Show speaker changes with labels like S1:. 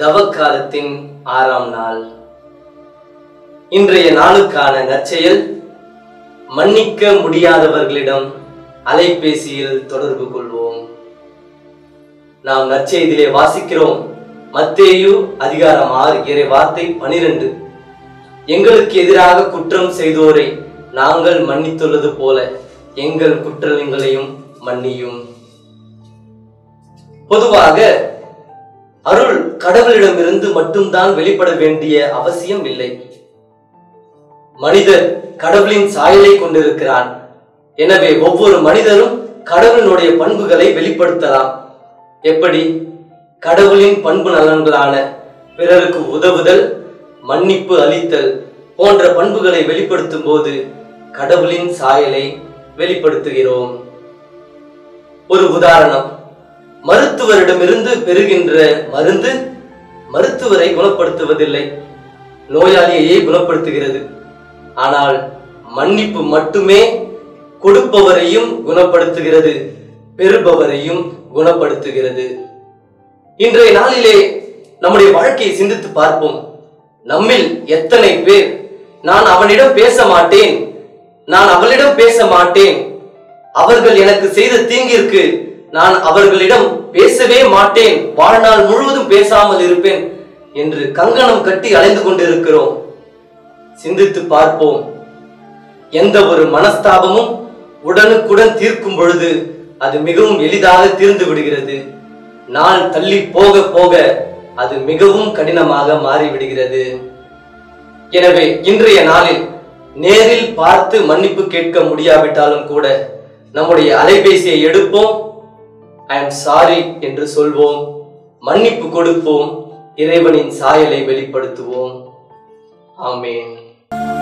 S1: தவக்காலத்தின் 6ஆம் நாள். இன்றைய நாளுக்கான நற்செயல், மன்னிக்க முடியாதவர்களிடம் அலைபேசியில் தொடர்பு கொள்வோம். நாம் நற்செய்தியிலே வாசிக்கிறோம். மத்தேயு அதிகாரம் 6 இறை வார்த்தை 12. எங்களுக்கு எதிராக குற்றம் செய்தோரை நாங்கள் மன்னித்துள்ளது போல எங்கள் குற்றங்களையும் மன்னியும். பொதுவாக அருள் கடவுளிடமிருந்து மட்டும்தான் வெளிப்பட வேண்டிய அவசியம் இல்லை. மனிதர் கடவுளின் சாயலை கொண்டிருக்கிறான். எனவே ஒவ்வொரு மனிதரும் கடவுளினுடைய பண்புகளை வெளிப்படுத்தலாம். எப்படி? கடவுளின் பண்பு நலன்களான பிறருக்கு உதவுதல், மன்னிப்பு அளித்தல் போன்ற பண்புகளை வெளிப்படுத்தும் போது கடவுளின் சாயலை வெளிப்படுத்துகிறோம். ஒரு உதாரணம், மருத்துவரிடமிருந்து பெறுகின்ற மருந்து மருத்துவரை குணப்படுத்துவதில்லை, நோயாளியையே குணப்படுத்துகிறது. ஆனால் மன்னிப்பு மட்டுமே கொடுப்பவரையும் குணப்படுத்துகிறது, பெறுபவரையும் குணப்படுத்துகிறது. இன்றைய நாளிலே நம்முடைய வாழ்க்கையை சிந்தித்து பார்ப்போம். நம்மில் எத்தனை பேர் நான் அவனிடம் பேச மாட்டேன், நான் அவளிடம் பேச மாட்டேன், அவர்கள் எனக்கு செய்த தீங்கிற்கு நான் அவர்களிடம் பேசவே மாட்டேன், வாழ்நாள் முழுவதும் பேசாமல் இருப்பேன் என்று கங்கணம் கட்டி அலைந்து கொண்டிருக்கிறோம். சிந்தித்து பார்ப்போம். எந்த ஒரு மனஸ்தாபமும் உடனுக்குடன் தீர்க்கும் பொழுது அது மிகவும் எளிதாக தீர்ந்து விடுகிறது. நாள் தள்ளி போக போக அது மிகவும் கடினமாக மாறிவிடுகிறது. எனவே இன்றைய நாளில் நேரில் பார்த்து மன்னிப்பு கேட்க முடியாவிட்டாலும் கூட நம்முடைய அலைபேசியை எடுப்போம், ஐ எம் சாரி என்று சொல்வோம், மன்னிப்பு கொடுப்போம், இறைவனின் சாயலை வெளிப்படுத்துவோம். ஆமென்.